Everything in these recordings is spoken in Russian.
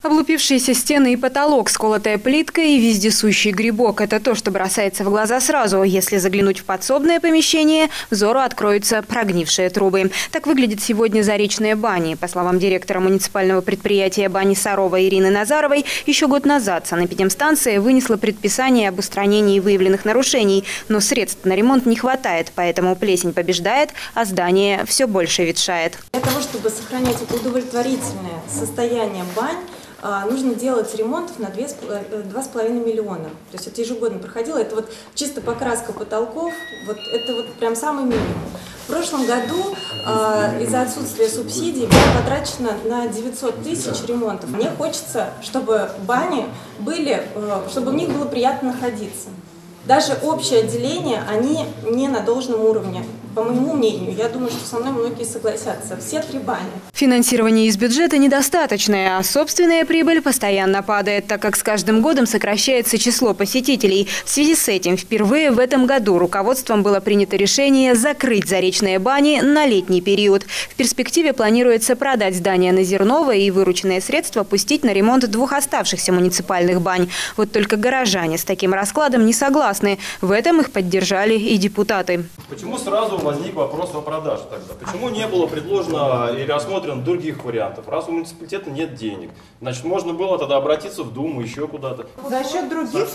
Облупившиеся стены и потолок, сколотая плитка и вездесущий грибок – это то, что бросается в глаза сразу. Если заглянуть в подсобное помещение, взору откроются прогнившие трубы. Так выглядит сегодня Заречная баня. По словам директора муниципального предприятия бани Сарова Ирины Назаровой, еще год назад санэпидемстанция вынесла предписание об устранении выявленных нарушений. Но средств на ремонт не хватает, поэтому плесень побеждает, а здание все больше ветшает. Для того, чтобы сохранять это удовлетворительное состояние бань, нужно делать ремонтов на 2,5 миллиона. То есть это ежегодно проходило. Это вот чисто покраска потолков, вот это вот прям самый минимум. В прошлом году из-за отсутствия субсидий было потрачено на 900 тысяч ремонтов. Мне хочется, чтобы бани были, чтобы в них было приятно находиться. Даже общее отделение, они не на должном уровне. По моему мнению, я думаю, что со мной многие согласятся. Все 3 бани. Финансирование из бюджета недостаточное, а собственная прибыль постоянно падает, так как с каждым годом сокращается число посетителей. В связи с этим впервые в этом году руководством было принято решение закрыть Заречные бани на летний период. В перспективе планируется продать здание на Зерново и вырученные средства пустить на ремонт 2 оставшихся муниципальных бань. Вот только горожане с таким раскладом не согласны. В этом их поддержали и депутаты. Почему сразу возник вопрос о продаже тогда? Почему не было предложено или рассмотрено других вариантов? Раз у муниципалитета нет денег, значит, можно было тогда обратиться в Думу, еще куда-то. За счет других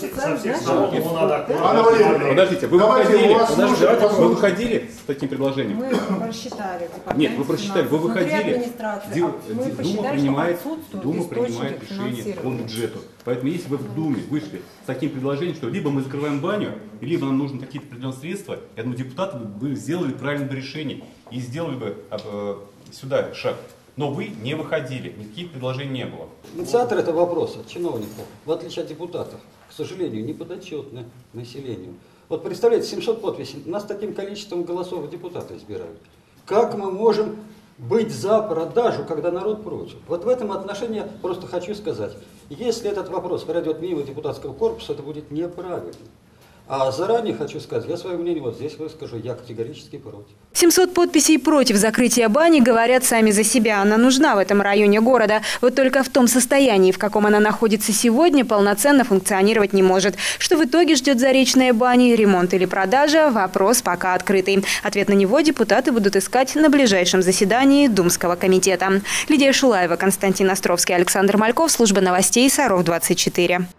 Подождите, вы выходили с таким предложением? Мы просчитали. Нет, вы просчитали, вы выходили. Дума принимает решение по бюджету. Поэтому если вы в Думе вышли с таким предложением, что либо мы закрываем баню, либо нам нужны какие-то определенные средства, я думаю, депутаты бы сделали правильное решение и сделали бы сюда шаг. Но вы не выходили, никаких предложений не было. Инициатор этого вопроса, чиновников, в отличие от депутатов, к сожалению, не подотчетны населению. Вот представляете, 700 подписей, нас таким количеством голосов депутаты избирают. Как мы можем быть за продажу, когда народ против? Вот в этом отношении я просто хочу сказать, если этот вопрос пройдет мимо депутатского корпуса, это будет неправильно. А заранее хочу сказать, я свое мнение вот здесь выскажу, я категорически против. 700 подписей против закрытия бани говорят сами за себя. Она нужна в этом районе города. Вот только в том состоянии, в каком она находится сегодня, полноценно функционировать не может. Что в итоге ждет Заречная баня, ремонт или продажа – вопрос пока открытый. Ответ на него депутаты будут искать на ближайшем заседании Думского комитета. Лидия Шулаева, Константин Островский, Александр Мальков, служба новостей Саров 24.